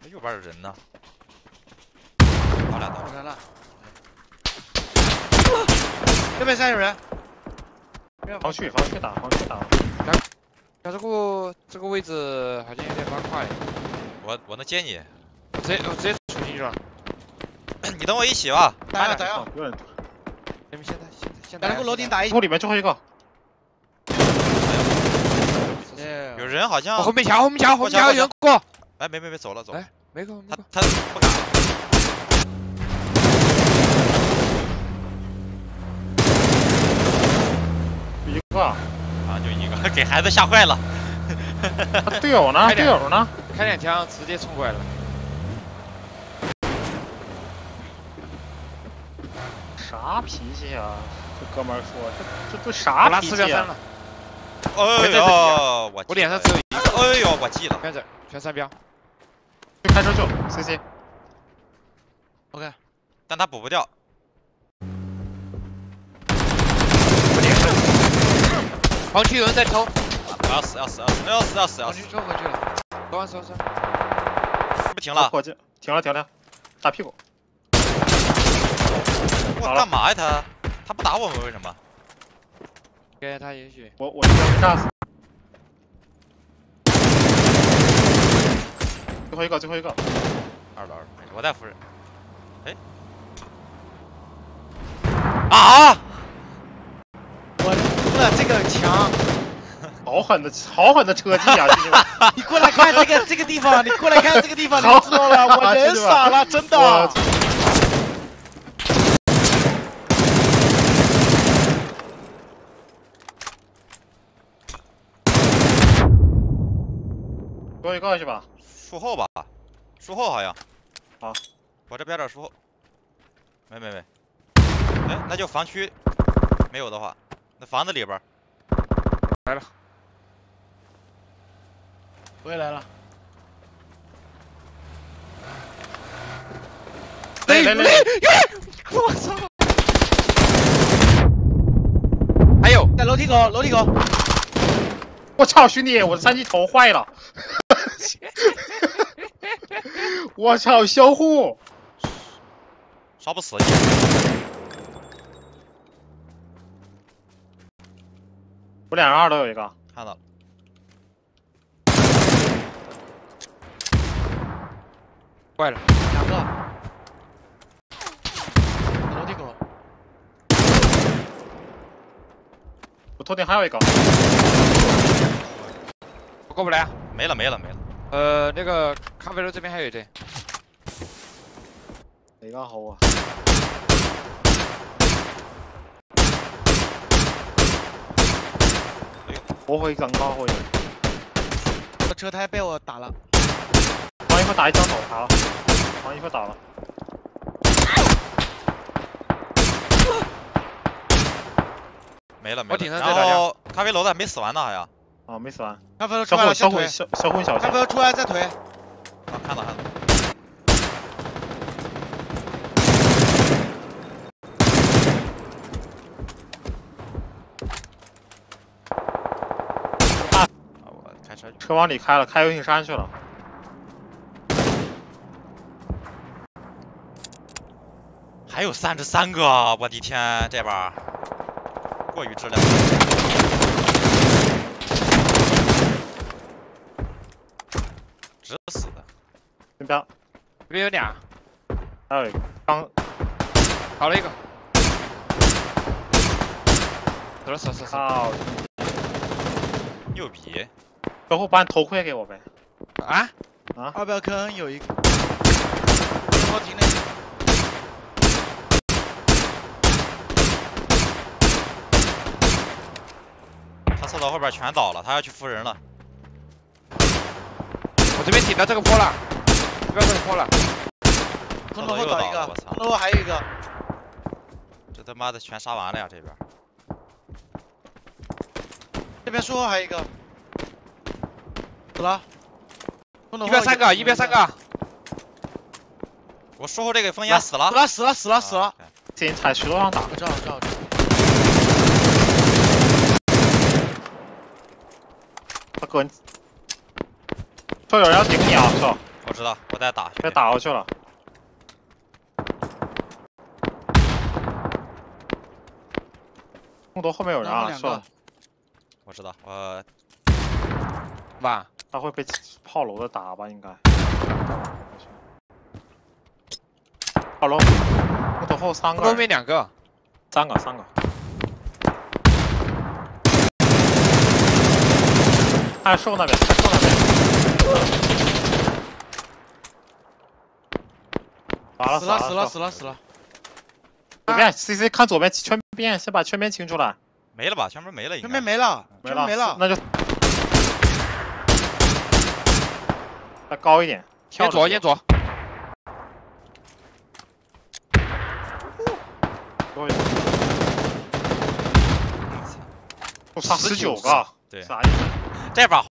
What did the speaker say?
右边有人呢。打俩刀。 我来了。右边山有人。 防区打。 这个位置好像有点方块。 我能接你。 直接出进去了。 你等我一起吧。 打呀！ 有人。 你们现在那个楼顶打一。 后里面最后一个。 有人好像。 后面桥有人过。 哎，没走了。 哎，没过。 他不敢。 一个。 啊，就一个，给孩子吓坏了。 队友呢？ 开2枪直接冲过来了。 啥脾气啊？这哥们儿说，这啥脾气啊？ 哎呦， 我脸上只有一个。 哎呦，我记了。 全3标。 就开车救 CC。 OK， 但他补不掉。 防区有人在抽。 要死！ 防区抽回去了。 收。 不停了。 停了，打屁股。 我干嘛呀他不打我们为什么？ 给他也许。 我一枪被炸死。最后一个。 2刀，我带夫人。哎。啊！ 我出了这个墙。 好狠的车技啊！兄弟们， 你过来看这个地方，你过来看这个地方，你知道了，我人傻了，真的。 最后一个是吧？ 树后吧，树后好像。 好， 我这边点树后。没。哎，那就防区没有的话，那房子里边。 来了。 我也来了。 来！ 我操！还有在楼梯口。 我操，兄弟，我的3级头坏了！我操，小虎， 杀不死。 我2-2都有一个， 看到了。 坏了 ，2个。楼梯口。 我头顶还有一个。 我过不来啊。 没了。 那个咖啡楼这边还有一队。 哪个好啊？我会更高，我我车胎被我打了。 王一会打一枪走，打了。王一会打了。 没了。 我顶上然后咖啡楼的还没死完呢，好像。 啊，没死完。 咖啡楼出来了， 小虎小心。 咖啡楼出来在腿。 啊，看到。我开车。 车往里开了，开游行山去了。 还有33个，我的天，这边过于质量。直死的。 这边有俩。 还有一个，刚好了一个。死。 操！ 牛逼！ 小虎把你头盔给我呗。 啊 ！2标坑有一个。我停了。 他凑到后边全倒了，他要去扶人了。 我这边顶到这个坡了，不要这个坡了。 空楼后倒一个，空楼后还有一个。 这他妈的全杀完了呀！这边。 这边树后还有一个。死了。 一边3个。 我树后这个风烟死了。 死了。 这人踩石头上打。 我知道。 大哥，说有人要顶你啊，说。 我知道，我在打。 被打过去了。木头后面有人啊，是吧？ 我知道，我晚。 他会被炮楼的打吧？应该。炮楼，木头后3个。 后面2个。 3个。看树那边，死了。左边 CC 看左边圈边，先把圈边清出来。 没了吧？圈边没了， 圈边没了， 那就再高一点。 先左。 我差19个， 对， 啥意思？ 这把